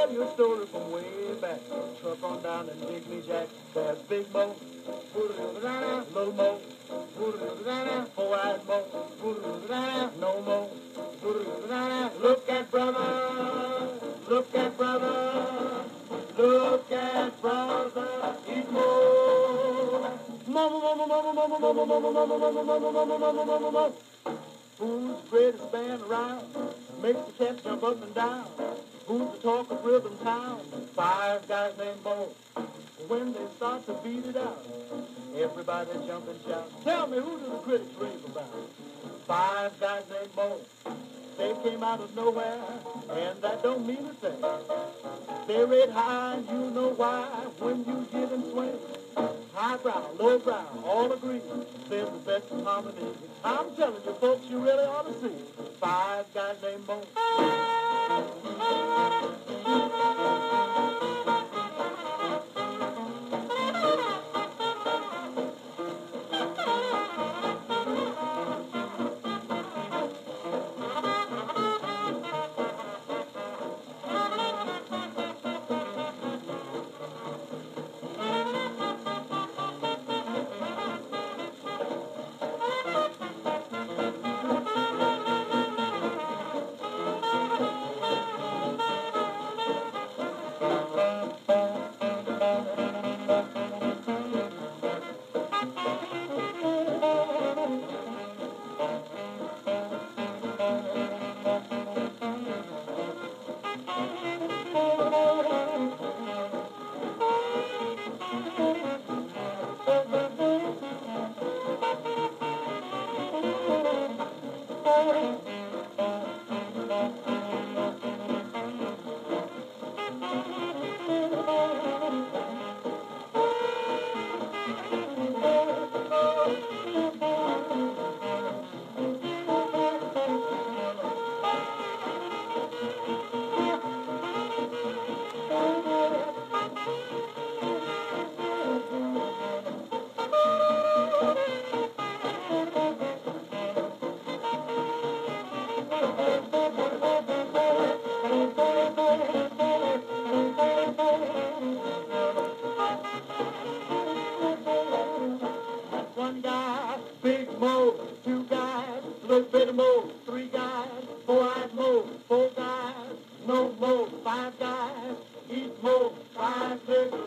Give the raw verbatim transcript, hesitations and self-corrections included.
tell you a story from way back. Truck on down and dig me Jack. There's Big Mo, Little Mo, Four-Eyed Mo, No Mo. Look at brother, look at brother, look at brother, he's Mo. Mama, mama, mama, mama, mama, mama, mama, mama, mama, mama, mama, mama, mama. Who's the greatest band around? Makes the cats jump up and down. Who's the talk of rhythm town? Five guys named Mo. When they start to beat it out, everybody jump and shout. Tell me, who do the critics rave about? Five guys named Mo. They came out of nowhere, and that don't mean a thing. They rate high, and you know why, when you get and swing. Highbrow, lowbrow, all agree, they're the best in harmony. I'm telling you, folks, you really ought to see five guys named Mo. One guy, Big Mo, two guys, little bit of Mo, three guys, four-eyed Mo, four guys, no Mo, five guys, eat Mo, five, six,